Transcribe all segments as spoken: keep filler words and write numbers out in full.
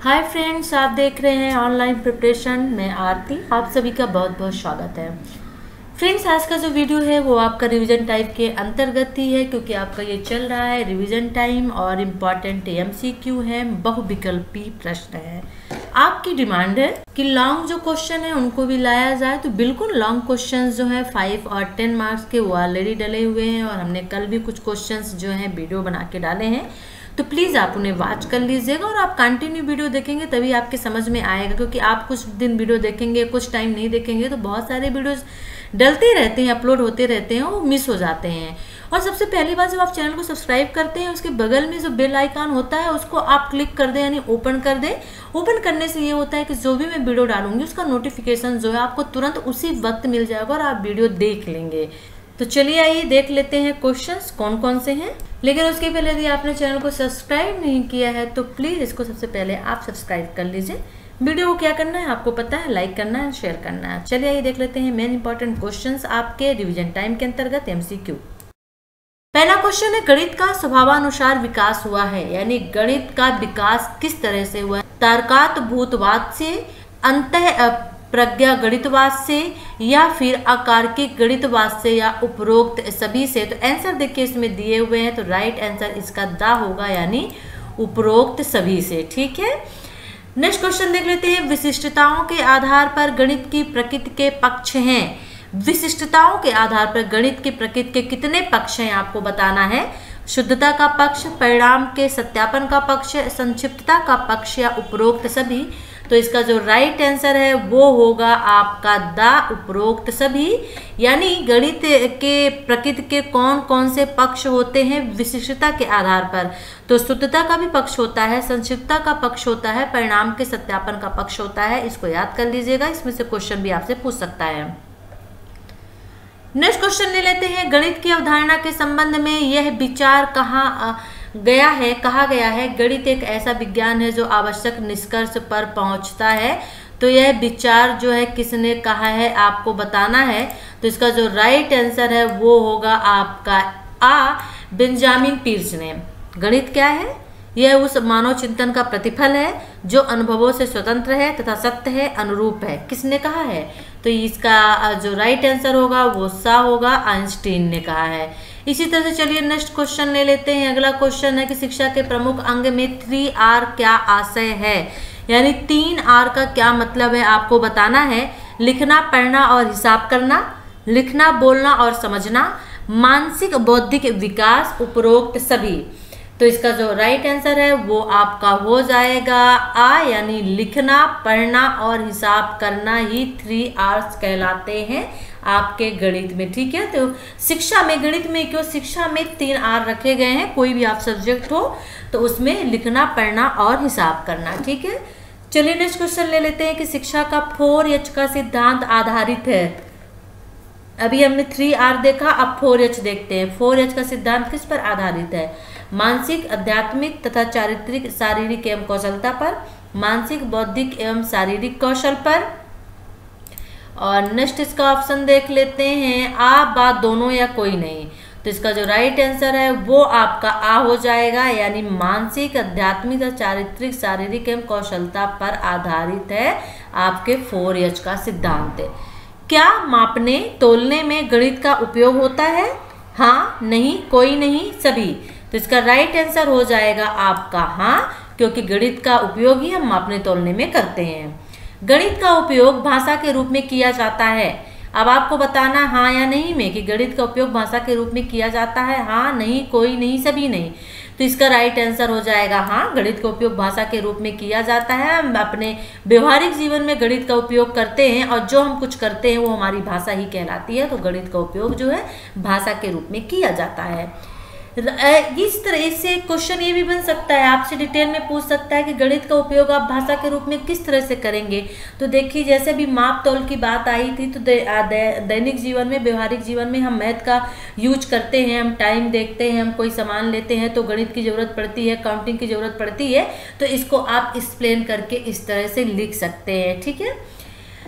Hi friends, आप देख रहे हैं ऑनलाइन प्रिपरेशन में आरती। आप सभी का बहुत बहुत स्वागत है। फ्रेंड्स, आज का जो वीडियो है वो आपका रिवीजन टाइप के अंतर्गत ही है, क्योंकि आपका ये चल रहा है रिवीजन टाइम और इम्पॉर्टेंट एमसीक्यू है, बहुविकल्पी प्रश्न है। आपकी डिमांड है कि लॉन्ग जो क्वेश्चन है उनको भी लाया जाए, तो बिल्कुल लॉन्ग क्वेश्चन जो है फाइव और टेन मार्क्स के वो ऑलरेडी डले हुए हैं और हमने कल भी कुछ क्वेश्चन जो है वीडियो बना के डाले हैं, तो प्लीज़ आप उन्हें वॉच कर लीजिएगा और आप कंटिन्यू वीडियो देखेंगे तभी आपके समझ में आएगा। क्योंकि आप कुछ दिन वीडियो देखेंगे, कुछ टाइम नहीं देखेंगे, तो बहुत सारे वीडियोस डलते रहते हैं, अपलोड होते रहते हैं, वो मिस हो जाते हैं। और सबसे पहली बात, जब आप चैनल को सब्सक्राइब करते हैं, उसके बगल में जो बेल आइकन होता है उसको आप क्लिक कर दें, यानी ओपन कर दें। ओपन करने से ये होता है कि जो भी मैं वीडियो डालूंगी उसका नोटिफिकेशन जो है आपको तुरंत उसी वक्त मिल जाएगा और आप वीडियो देख लेंगे। तो चलिए आइए देख लेते हैं क्वेश्चंस कौन कौन से हैं। लेकिन उसके पहले यदि आपने चैनल को सब्सक्राइब नहीं किया है तो प्लीज़ इसको सबसे पहले आप सब्सक्राइब कर लीजिए। वीडियो को क्या करना है आपको पता है, लाइक करना है, शेयर करना है। चलिए आइए देख लेते हैं मेन इंपॉर्टेंट क्वेश्चंस आपके रिवीजन टाइम के अंतर्गत एमसीक्यू। पहला क्वेश्चन है, गणित का स्वभावानुसार विकास हुआ है, यानी गणित का विकास किस तरह से हुआ है? तर्कात्भूतवाद से, अंतः प्रज्ञा गणितवाद से, या फिर अकारकिक गणितवाद से, या उपरोक्त सभी से। तो आंसर देखिए इसमें दिए हुए हैं, तो राइट आंसर इसका दा होगा, यानी उपरोक्त सभी से। ठीक है, नेक्स्ट क्वेश्चन देख लेते हैं। विशिष्टताओं के आधार पर गणित की प्रकृति के पक्ष हैं। विशिष्टताओं के आधार पर गणित की प्रकृति के कितने पक्ष हैं आपको बताना है। शुद्धता का पक्ष, परिणाम के सत्यापन का पक्ष, संक्षिप्तता का पक्ष, या उपरोक्त सभी। तो इसका जो राइट आंसर है वो होगा आपका दा उपरोक्त सभी। यानी गणित के प्रकृति के कौन कौन से पक्ष होते हैं विशिष्टता के आधार पर? तो शुद्धता का भी पक्ष होता है, संक्षिप्तता का पक्ष होता है, परिणाम के सत्यापन का पक्ष होता है। इसको याद कर लीजिएगा, इसमें से क्वेश्चन भी आपसे पूछ सकता है। नेक्स्ट क्वेश्चन ले लेते हैं। गणित की अवधारणा के संबंध में यह विचार कहाँ गया है कहा गया है, गणित एक ऐसा विज्ञान है जो आवश्यक निष्कर्ष पर पहुंचता है। तो यह विचार जो है किसने कहा है आपको बताना है। तो इसका जो राइट आंसर है वो होगा आपका आ, बेंजामिन पीर्स ने। गणित क्या है? यह उस मानव चिंतन का प्रतिफल है जो अनुभवों से स्वतंत्र है तथा सत्य है, अनुरूप है। किसने कहा है? तो इसका जो राइट आंसर होगा वो सा होगा, आइंस्टीन ने कहा है। इसी तरह से चलिए नेक्स्ट क्वेश्चन ले लेते हैं। अगला क्वेश्चन है कि शिक्षा के प्रमुख अंग में थ्री आर क्या आशय है, यानी तीन आर का क्या मतलब है आपको बताना है। लिखना, पढ़ना और हिसाब करना, लिखना, बोलना और समझना, मानसिक बौद्धिक विकास, उपरोक्त सभी। तो इसका जो राइट आंसर है वो आपका हो जाएगा आ, यानी लिखना, पढ़ना और हिसाब करना ही थ्री आर्स कहलाते हैं आपके गणित में। ठीक है, तो शिक्षा में, गणित में क्यों शिक्षा में तीन आर रखे गए हैं। कोई भी आप सब्जेक्ट हो तो उसमें लिखना, पढ़ना और हिसाब करना। ठीक है, चलिए नेक्स्ट क्वेश्चन ले लेते हैं कि शिक्षा का फोर एच का सिद्धांत आधारित है। अभी हमने थ्री आर देखा, अब फोर एच देखते हैं। फोर एच का सिद्धांत किस पर आधारित है? मानसिक, आध्यात्मिक तथा चारित्रिक, शारीरिक एवं कौशलता पर, मानसिक, बौद्धिक एवं शारीरिक कौशल पर। और नेक्स्ट इसका ऑप्शन देख लेते हैं, आ, बा, दोनों या कोई नहीं। तो इसका जो राइट आंसर है वो आपका आ हो जाएगा, यानी मानसिक, आध्यात्मिक और चारित्रिक, शारीरिक एवं कौशलता पर आधारित है आपके फोर एच का सिद्धांत। क्या मापने, तोलने में गणित का उपयोग होता है? हाँ, नहीं, कोई नहीं, सभी। तो इसका राइट आंसर हो जाएगा आपका हाँ, क्योंकि गणित का उपयोग ही हम मापने तोलने में करते हैं। गणित का उपयोग भाषा के रूप में किया जाता है। अब आपको बताना हाँ या नहीं में कि गणित का उपयोग भाषा के रूप में किया जाता है। हाँ, नहीं, कोई नहीं, सभी नहीं। तो इसका राइट आंसर हो जाएगा हाँ, गणित का उपयोग भाषा के रूप में किया जाता है। हम अपने व्यवहारिक जीवन में गणित का उपयोग करते हैं और जो हम कुछ करते हैं वो हमारी भाषा ही कहलाती है। तो गणित का उपयोग जो है भाषा के रूप में किया जाता है। इस तरह से क्वेश्चन ये भी बन सकता है, आपसे डिटेल में पूछ सकता है कि गणित का उपयोग आप भाषा के रूप में किस तरह से करेंगे। तो देखिए, जैसे भी माप तोल की बात आई थी, तो दे, दे, दैनिक जीवन में, व्यवहारिक जीवन में हम मैथ का यूज करते हैं। हम टाइम देखते हैं, हम कोई सामान लेते हैं तो गणित की ज़रूरत पड़ती है, काउंटिंग की ज़रूरत पड़ती है। तो इसको आप एक्सप्लेन करके इस तरह से लिख सकते हैं। ठीक है,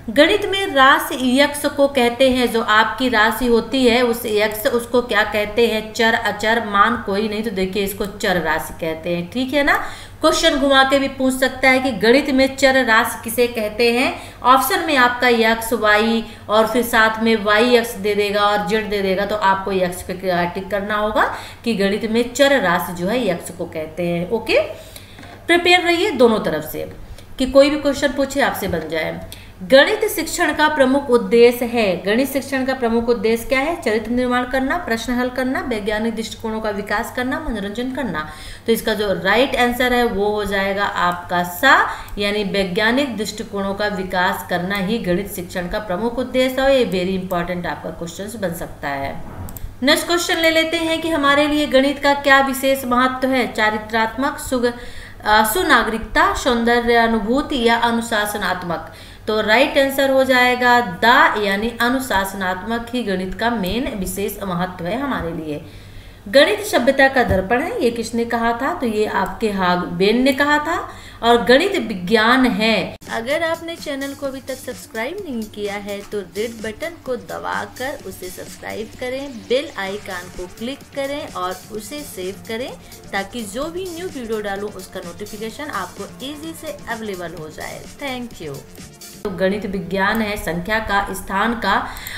गणित में राशि यक्ष को कहते हैं, जो आपकी राशि होती है उस यक्ष उसको क्या कहते हैं? चर, अचर, मान कोई नहीं, तो देखिए इसको चर राशि कहते हैं। ठीक है ना। क्वेश्चन घुमा के भी पूछ सकता है कि गणित में चर राशि किसे कहते हैं। ऑप्शन में आपका यक्ष, वाई और फिर साथ में वाई यक्ष दे देगा और जेड दे देगा, तो आपको यक्ष पे टिक करना होगा कि गणित में चर राशि जो है यक्ष को कहते हैं। ओके, प्रिपेयर रहिए दोनों तरफ से कि कोई भी क्वेश्चन पूछे आपसे बन जाए। गणित शिक्षण का प्रमुख उद्देश्य है। गणित शिक्षण का प्रमुख उद्देश्य क्या है? चरित्र निर्माण करना, प्रश्न हल करना, वैज्ञानिक दृष्टिकोणों का विकास करना, मनोरंजन करना। तो इसका जो राइट आंसर है वो हो जाएगा आपका सा, यानी वैज्ञानिक दृष्टिकोणों का विकास करना ही गणित शिक्षण का प्रमुख उद्देश्य है। ये वेरी इंपॉर्टेंट आपका क्वेश्चन बन सकता है। नेक्स्ट क्वेश्चन ले लेते हैं कि हमारे लिए गणित का क्या विशेष महत्व है? चारित्रात्मक, सुग सुनागरिकता, सौंदर्य अनुभूति या अनुशासनात्मक। तो राइट आंसर हो जाएगा द, यानी अनुशासनात्मक ही गणित का मेन विशेष महत्व है हमारे लिए। गणित सभ्यता का दर्पण है, ये किसने कहा था? तो ये आपके हागबेन ने कहा था। और गणित विज्ञान है। अगर आपने चैनल को अभी तक सब्सक्राइब नहीं किया है तो रेड बटन को दबाकर उसे सब्सक्राइब करें, बेल आइकन को क्लिक करें और उसे सेव करें, ताकि जो भी न्यू वीडियो डालूं उसका नोटिफिकेशन आपको इजी से अवेलेबल हो जाए। Thank you. तो गणित विज्ञान है संख्या का, स्थान का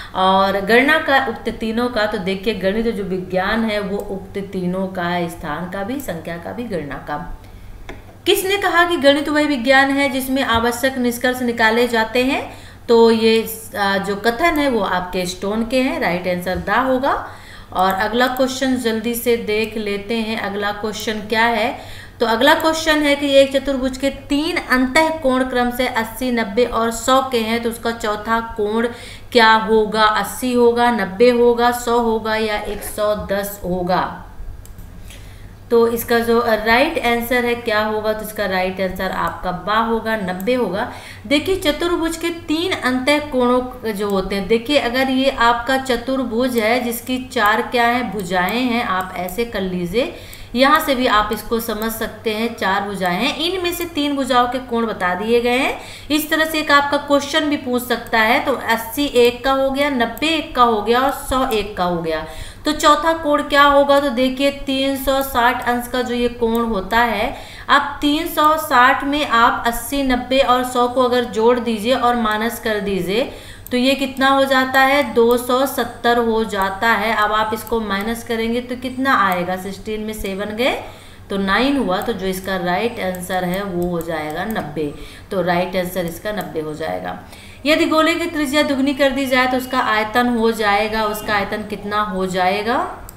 और गणना का, उक्त तीनों का। तो देखिए गणित जो विज्ञान है वो उक्त तीनों का है, स्थान का भी, संख्या का भी, गणना का। किसने कहा कि गणित वह विज्ञान है जिसमें आवश्यक निष्कर्ष निकाले जाते हैं? तो ये जो कथन है वो आपके स्टोन के हैं। राइट आंसर दा होगा। और अगला क्वेश्चन जल्दी से देख लेते हैं। अगला क्वेश्चन क्या है? तो अगला क्वेश्चन है कि एक चतुर्भुज के तीन अंतः कोण क्रम से अस्सी, नब्बे और सौ के हैं, तो उसका चौथा कोण क्या होगा? अस्सी होगा, नब्बे होगा, सौ होगा या एक सौ दस होगा? तो इसका जो राइट आंसर है क्या होगा? तो इसका राइट आंसर आपका बा होगा, नब्बे होगा। देखिए चतुर्भुज के तीन अंतः कोणों जो होते हैं, देखिए अगर ये आपका चतुर्भुज है जिसकी चार क्या है? भुजाएं हैं। आप ऐसे कर लीजिए, यहाँ से भी आप इसको समझ सकते हैं, चार भुजाएं हैं, इनमें से तीन भुजाओं के कोण बता दिए गए हैं। इस तरह से एक आपका क्वेश्चन भी पूछ सकता है। तो अस्सी एक का हो गया, नब्बे एक का हो गया और सौ एक का हो गया। तो चौथा कोण क्या होगा? तो देखिए तीन सौ साठ अंश का जो ये कोण होता है, अब तीन सौ साठ में आप अस्सी, नब्बे और सौ को अगर जोड़ दीजिए और माइनस कर दीजिए तो ये कितना हो जाता है? दो सौ सत्तर हो जाता है। अब आप इसको माइनस करेंगे तो कितना आएगा? सिक्सटीन में सेवन गए तो नाइन हुआ। तो जो इसका राइट आंसर है वो हो जाएगा नब्बे। तो राइट आंसर इसका नब्बे हो जाएगा। यदि गोले की त्रिज्या दुगनी कर दी जाए तो उसका आयतन हो जाएगा, उसका आयतन कितना हो जाएगा?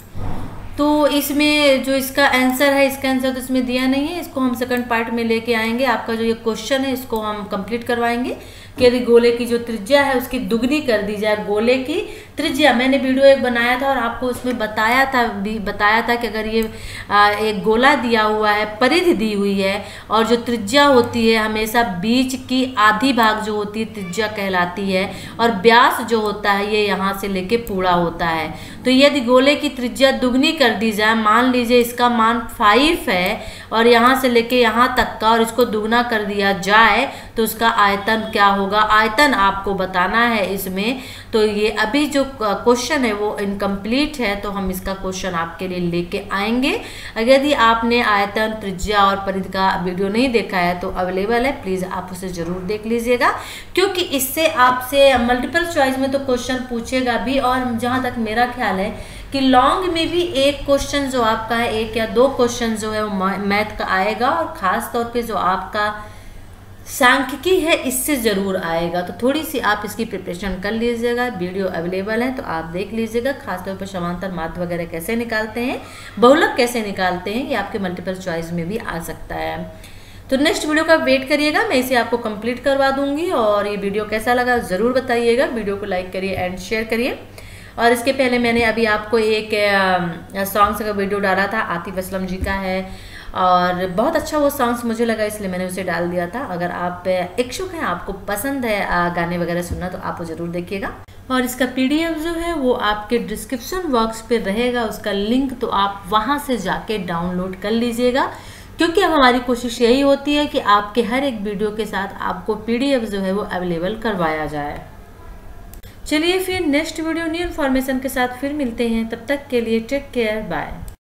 तो इसमें जो इसका आंसर है, इसका आंसर तो इसमें दिया नहीं है, इसको हम सेकंड पार्ट में लेके आएंगे। आपका जो ये क्वेश्चन है इसको हम कंप्लीट करवाएंगे कि यदि गोले की जो त्रिज्या है उसकी दुगनी कर दी जाए। गोले की त्रिज्या मैंने वीडियो एक बनाया था और आपको उसमें बताया था भी बताया था कि अगर ये आ, एक गोला दिया हुआ है, परिधि दी हुई है और जो त्रिज्या होती है हमेशा बीच की आधी भाग जो होती है त्रिज्या कहलाती है और व्यास जो होता है ये यहाँ से लेके पूरा होता है। तो यदि गोले की त्रिज्या दुगनी कर दी जाए, मान लीजिए इसका मान फाइव है और यहाँ से लेके यहाँ तक का, और इसको दुगना कर दिया जाए तो उसका आयतन क्या होगा? आयतन आपको बताना है इसमें। तो ये अभी जो क्वेश्चन है वो इनकम्प्लीट है, तो हम इसका क्वेश्चन आपके लिए लेके आएंगे। अगर यदि आपने आयतन, त्रिज्या और परिधि का वीडियो नहीं देखा है तो अवेलेबल है, प्लीज़ आप उसे ज़रूर देख लीजिएगा, क्योंकि इससे आपसे मल्टीपल चॉइस में तो क्वेश्चन पूछेगा भी। और जहाँ तक मेरा ख्याल है कि लॉन्ग में भी एक क्वेश्चन जो आपका है, एक या दो क्वेश्चन जो है वो मैथ का आएगा, और ख़ास तौर पे जो आपका सांख्यिकी है इससे ज़रूर आएगा। तो थोड़ी सी आप इसकी प्रिपरेशन कर लीजिएगा। वीडियो अवेलेबल है तो आप देख लीजिएगा। खासतौर पर समांतर माध्य वगैरह कैसे निकालते हैं, बहुलक कैसे निकालते हैं, ये आपके मल्टीपल चॉइस में भी आ सकता है। तो नेक्स्ट वीडियो का वेट करिएगा, मैं इसे आपको कंप्लीट करवा दूंगी। और ये वीडियो कैसा लगा ज़रूर बताइएगा। वीडियो को लाइक करिए एंड शेयर करिए। और इसके पहले मैंने अभी आपको एक सॉन्ग्स का वीडियो डाला था, आतिफ असलम जी का है, और बहुत अच्छा वो सॉन्ग्स मुझे लगा इसलिए मैंने उसे डाल दिया था। अगर आप इच्छुक हैं, आपको पसंद है गाने वगैरह सुनना, तो आप ज़रूर देखिएगा। और इसका पीडीएफ जो है वो आपके डिस्क्रिप्शन बॉक्स पे रहेगा, उसका लिंक, तो आप वहाँ से जाके डाउनलोड कर लीजिएगा। क्योंकि अब हमारी कोशिश यही होती है कि आपके हर एक वीडियो के साथ आपको पीडीएफ जो है वो अवेलेबल करवाया जाए। चलिए फिर नेक्स्ट वीडियो न्यू इन्फॉर्मेशन के साथ फिर मिलते हैं, तब तक के लिए टेक केयर, बाय।